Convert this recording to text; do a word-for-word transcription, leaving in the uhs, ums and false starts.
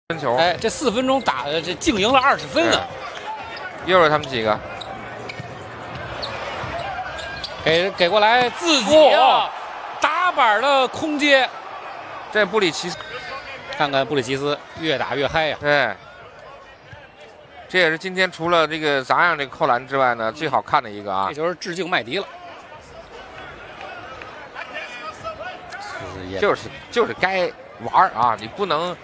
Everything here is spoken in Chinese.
分球， 哎，这四分钟打的这净赢了二十分了。 又是他们几个， 给给过来自己啊，打板的空接。 这布里奇斯， 看看布里奇斯越打越嗨呀、啊。 对，这也是今天除了这个杂样这个扣篮之外呢，最好看的一个啊。 这球是致敬麦迪了。 就是就是该玩啊，你不能